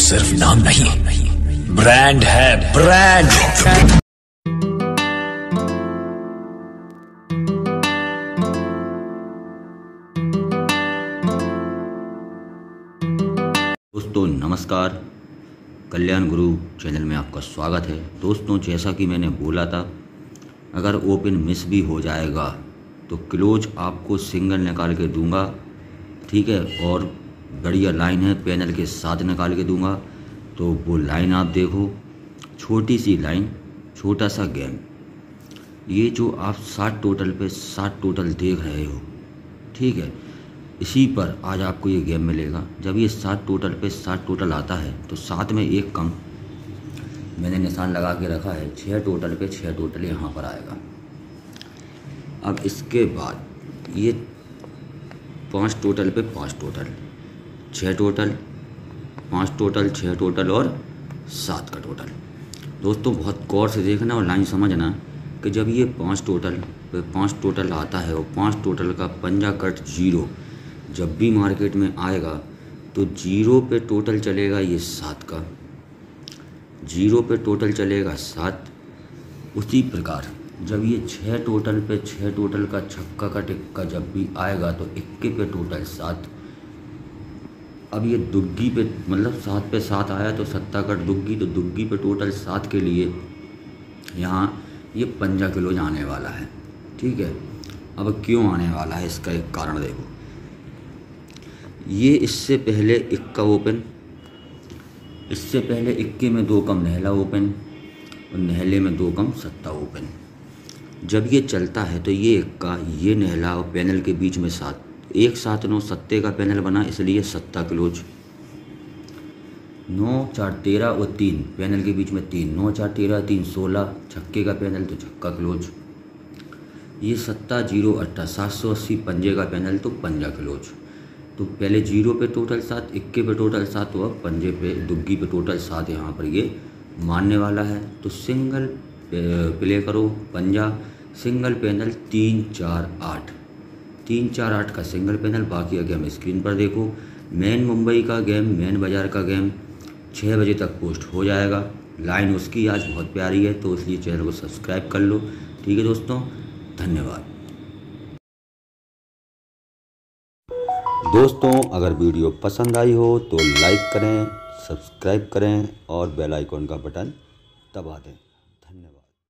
सिर्फ नाम नहीं, ब्रांड है, ब्रांड। दोस्तों नमस्कार, कल्याण गुरु चैनल में आपका स्वागत है। दोस्तों जैसा कि मैंने बोला था, अगर ओपन मिस भी हो जाएगा तो क्लोज आपको सिंगल निकाल के दूंगा, ठीक है। और बढ़िया लाइन है, पैनल के साथ निकाल के दूंगा। तो वो लाइन आप देखो, छोटी सी लाइन, छोटा सा गेम। ये जो आप 60 टोटल पे 60 टोटल देख रहे हो, ठीक है, इसी पर आज आपको ये गेम मिलेगा। जब ये 60 टोटल पे 60 टोटल आता है तो साथ में एक कम मैंने निशान लगा के रखा है। 6 टोटल पे 6 टोटल यहाँ पर आएगा। अब इसके बाद ये 5 टोटल पे 5 टोटल, 6 टोटल, 5 टोटल, 6 टोटल और 7 का टोटल। दोस्तों बहुत गौर से देखना और लाइन समझना कि जब ये 5 टोटल पे 5 टोटल आता है और 5 टोटल का पंजा कट 0 जब भी मार्केट में आएगा तो 0 पे टोटल चलेगा ये 7 का, 0 पे टोटल चलेगा 7। उसी प्रकार जब ये 6 टोटल पे 6 टोटल का छक्का का टिक्का जब भी आएगा तो 21 पे टोटल 7। अब ये दुग्गी पे मतलब 7 पे 7 आया तो सत्ता कट दुग्गी, तो दुग्गी पे टोटल 7 के लिए यहाँ ये पंजा किलो आने वाला है, ठीक है। अब क्यों आने वाला है, इसका एक कारण देखो। ये इससे पहले इक्का ओपन, इससे पहले इक्के में 2 कम नहला ओपन और नहले में 2 कम सत्ता ओपन। जब ये चलता है तो ये इक्का, ये नहला और पैनल के बीच में 7, 1 7 9 सत्ते का पैनल बना, इसलिए सत्ता क्लोज। 9 4 13 और 3 पैनल के बीच में 3, 9 4 13 3 16 छक्के का पैनल तो छक्का क्लोज। ये सत्ता 0 8 780 पंजे का पैनल तो पंजा क्लोज। तो पहले 0 पे टोटल 7, इक्के पे टोटल 7, तो अब पंजे पे दुग्गी पे टोटल 7 यहाँ पर ये मानने वाला है। तो सिंगल प्ले करो पंजा, सिंगल पैनल 3 4 8, 3 4 8 का सिंगल पैनल। बाकी का गेम स्क्रीन पर देखो। मेन मुंबई का गेम, मेन बाज़ार का गेम 6 बजे तक पोस्ट हो जाएगा। लाइन उसकी आज बहुत प्यारी है, तो इसलिए चैनल को सब्सक्राइब कर लो, ठीक है दोस्तों। धन्यवाद। दोस्तों अगर वीडियो पसंद आई हो तो लाइक करें, सब्सक्राइब करें और बेल आइकॉन का बटन दबा दें।